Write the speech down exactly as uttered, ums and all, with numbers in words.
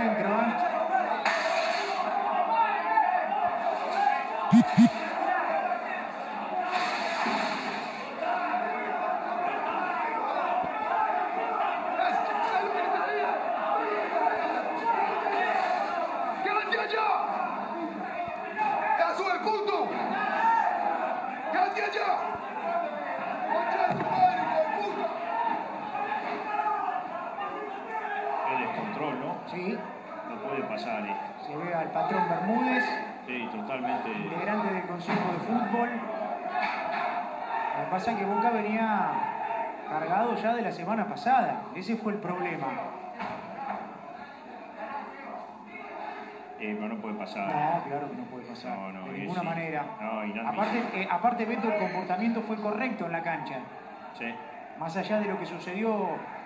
adentro, ¿eh? El descontrol, ¿no? Sí. No puede pasar esto. Se ve al patrón Bermúdez. Sí, totalmente. Integrante del Consejo de Fútbol. Lo que pasa es que Boca venía cargado ya de la semana pasada. Ese fue el problema. Eh, pero no puede pasar. No, claro que no puede pasar. No, no, de eh, ninguna sí. manera. No, aparte, eh, aparte, Beto, el comportamiento fue correcto en la cancha. Sí. Más allá de lo que sucedió